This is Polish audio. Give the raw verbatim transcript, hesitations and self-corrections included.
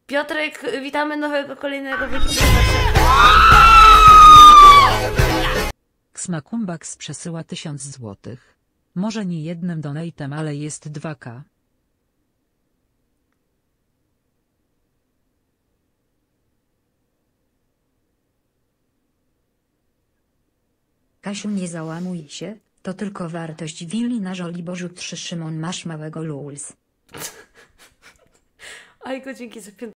Piotrek, witamy nowego, kolejnego wykrywania. Smakumbax przesyła tysiąc złotych. Może nie jednym donatem, ale jest dwa ka. Kasiu, nie załamuj się, to tylko wartość willi na Żoliborzu trzy. Szymon, masz małego luls. Ajko, dzięki za piętnaście.